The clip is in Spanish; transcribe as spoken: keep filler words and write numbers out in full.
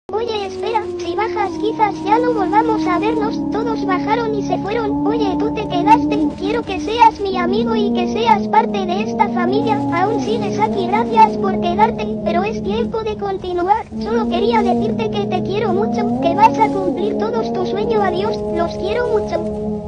Oye, espera, si bajas quizás ya no volvamos a vernos. Todos bajaron y se fueron. Oye, tú te quedaste. Quiero que seas mi amigo y que seas parte de esta familia. Aún sigues aquí, gracias por quedarte, pero es tiempo de continuar. Solo quería decirte que te quiero mucho, que vas a cumplir todos tus sueños. Adiós, los quiero mucho.